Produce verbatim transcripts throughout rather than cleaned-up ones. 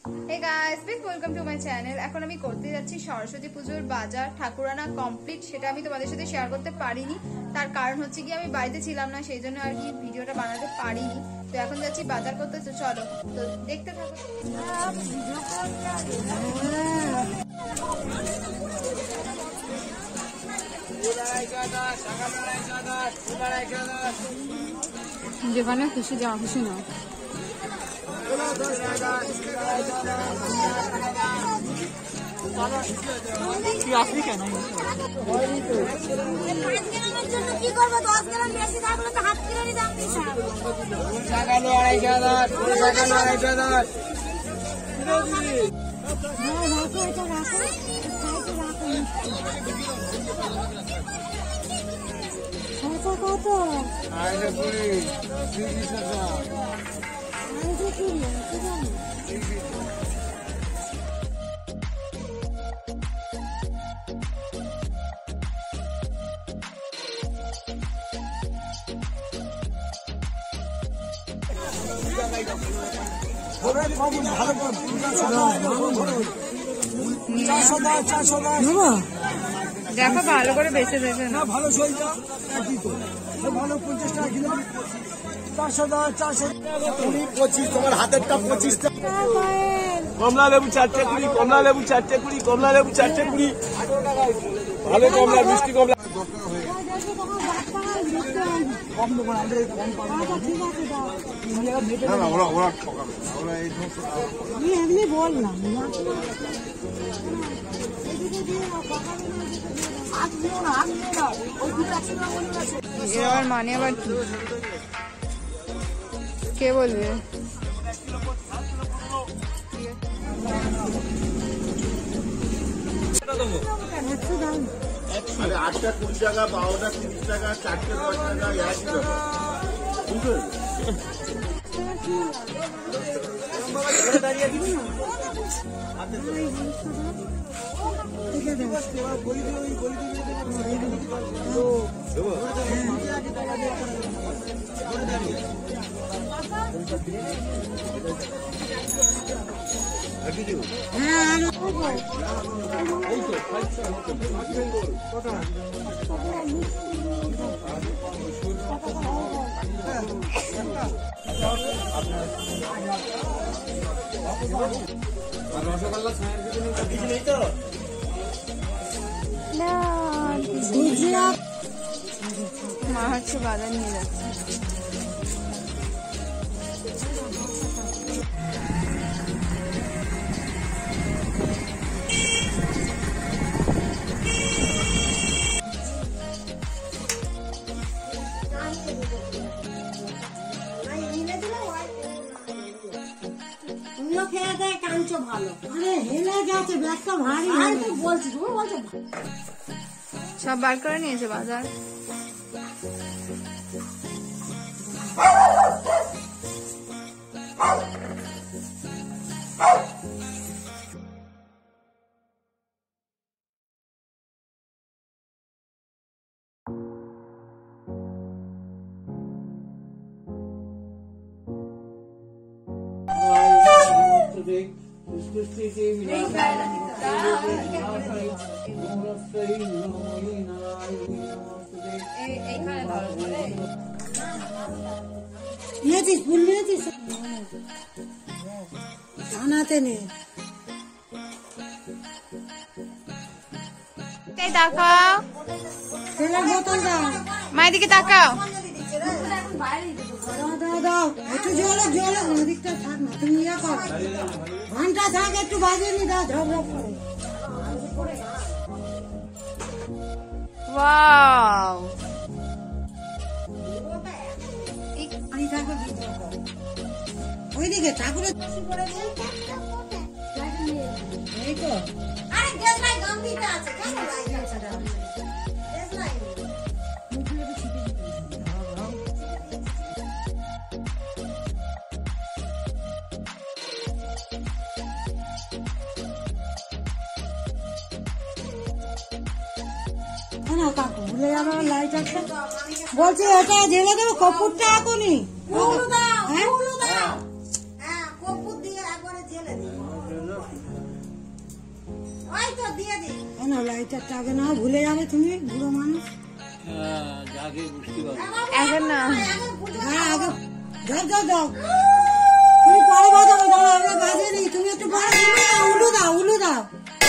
Hey guys, please welcome to my channel. এখন আমি করতে যাচ্ছি সরস্বতী পূজোর বাজার। ঠাকুরানা কমপ্লিট, সেটা আমি তোমাদের সাথে শেয়ার করতে পারিনি। তার কারণ হচ্ছে কি আমি বাড়িতে ছিলাম না, সেই জন্য আর কি ভিডিওটা বানাতে পারিনি। তো এখন যাচ্ছি বাজার করতে, তো চলো তো দেখতে থাকো। যেখানে খুশি যাওয়া খুশি না আসবি কেন কি করবো? দশ গ্রাম বেশি থাকলে তো হাত কিলোরই দাম দিচ্ছে। কত আড়াইশো কুড়ি তিরিশ টাকা আড়াইশো কুড়ি দেখো ভালো করে বেঁচে দেবে না, ভালো সইটা ভালো পঞ্চাশ টাকা কিলো, চারশো টাকা চারশো কুড়ি পঁচিশ, তোমার হাতেরটা পঁচিশ টাকা। কমলা লেবু চারটে কুড়ি, কমলা লেবু চারটে কুড়ি, কমলা লেবু চারটে কুড়ি, ভালো কমলা মিষ্টি কমলা কম দেবো না, আমাদের কম পাবো না, ওরা ওরা ঠকাবে, ওরা এই আমি এমনি বললাম এর মানে আবার কি কে বলবে? আটটা কুড়ি টাকা, বারোটা তিরিশ টাকা, চারটে দশ টাকা, একই টাকা। রসগোল্লা নেই তো মা হচ্ছে বাজার নিয়ে যাচ্ছে। সব বার করে নিয়েছে বাজার। নিয়েছিস ফুল নিয়েছিস জানাতে নেই। তাকাও তেলের বোতল দাও, মায়ের দিকে তাকাও। দাও দাও একটু জলে জলে ওদিকটা থাক না, তুমি ইয়ে করো ঘন্টা থাক একটু বাজিয়ে নি দাও ঝগড়া করে। ওয়াও ওইদিকে ঠাকুরের এই তো কাকু ভুলে যাবো লাইট একটা বলছি, এটা জেলে দেবো কপুরটা এখনই। না লাইটারটা আগে না ভুলে যাবে তুমি বুড়ো মানুষ। এখন না হ্যাঁ আগে যাও যাও যাও তুমি পরে বাজাবে, দাও আগে বাজিয়ে নি, তুমি একটু পরে উলু দাও উলু দাও।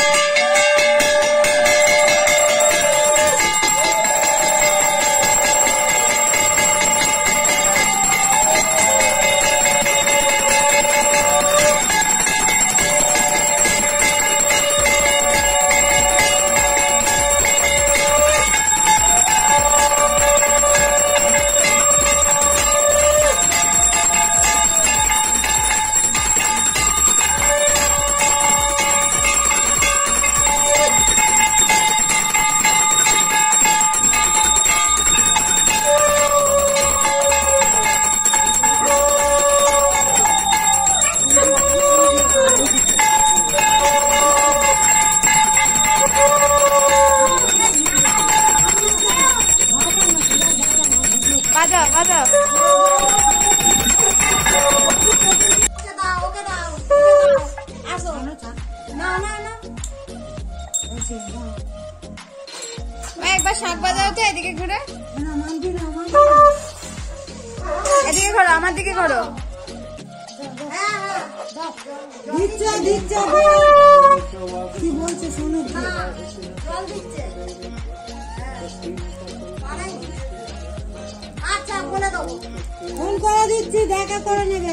বাজাও বাজাও। একবার শাক বাজাও তো, এদিকে ঘুরে এদিকে ঘোরো, আমার দিকে ঘোরো। দিচ্ছে দিচ্ছে কি বলছে শোনো। আচ্ছা বলে দেবো, ফোন করে দিচ্ছি, দেখা করে নেবে।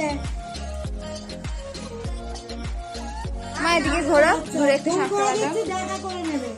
মা এদিকে ঘোরো, ঘুরে একটু ফোন শাক করে বাজাও। দিচ্ছি, দেখা করে নেবে।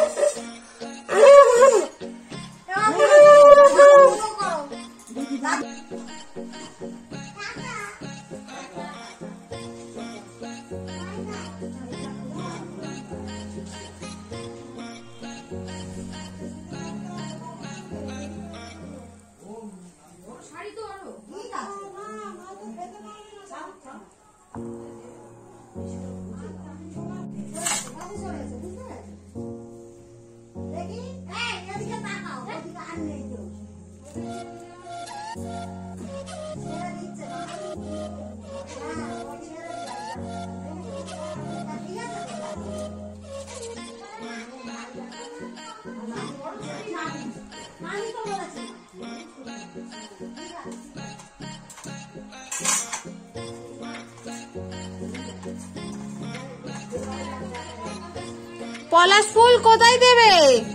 পলাশ ফুল কোথায় দেবে?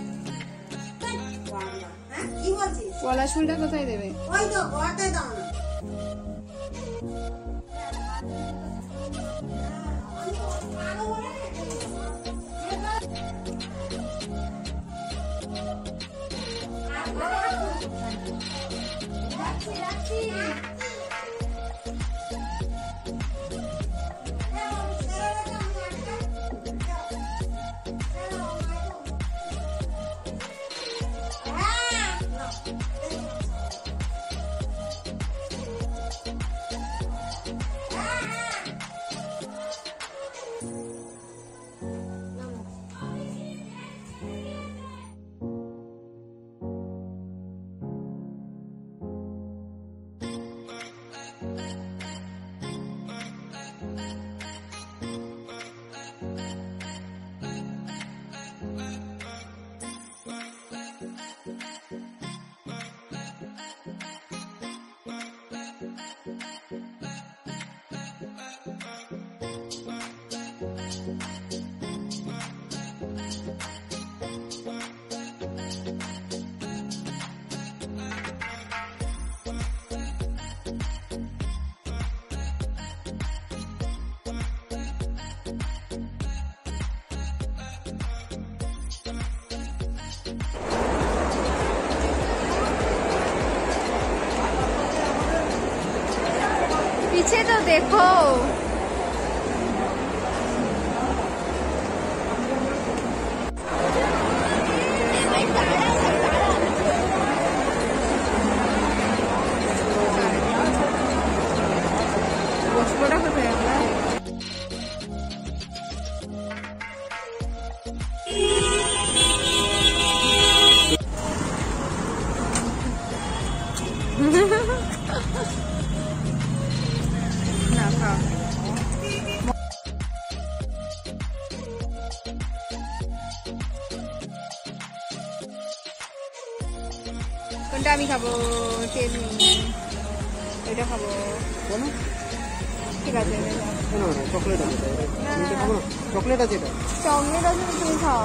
কি বলছিস? পলাশ ফুলটা কোথায় দেবে? ওই তো ঘরতে দাও না। पीछे तो देखो। না কোনটা আমি খাবো? তেল এটা খাবো। ঠিক আছে চকলেট আছে চকলেট আছে এটা চকলেট আছে তুমি খাও।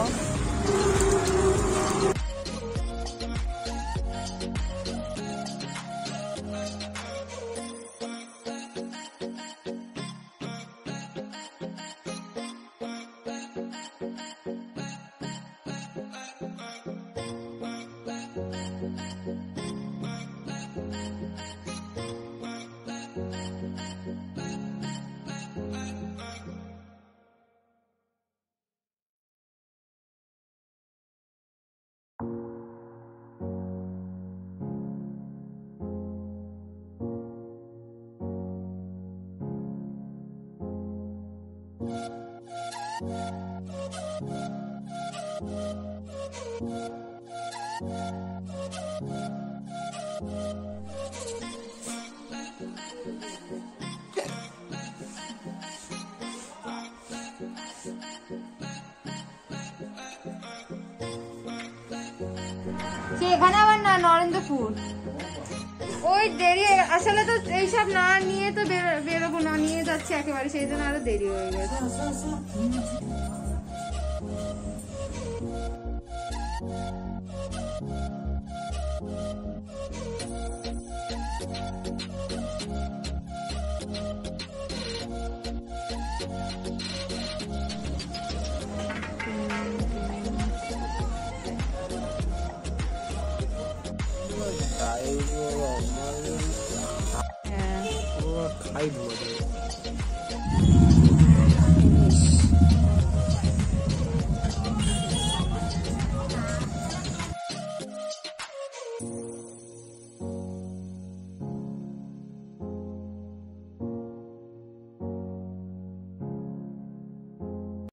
এখানে আবার না নরেন্দ্রপুর ওই দেরি আসলে তো এইসব না নিয়ে তো বেরোবো না, নিয়ে যাচ্ছে একেবারে, সেই জন্য আরো দেরি হয়ে গেছে। খাই